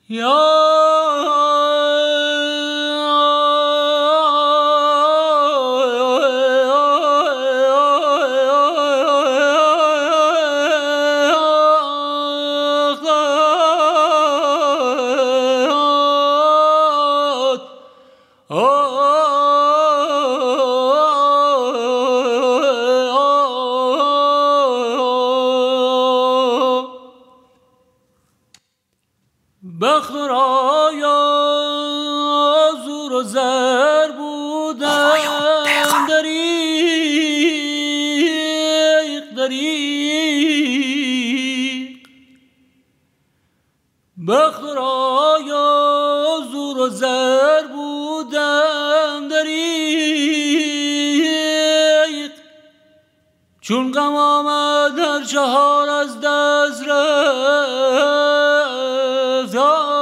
بخرایا زور و زر بودن دریق دریق بخرایا زور و زر بودن دریق چون غم آمد در چهار از دست رفت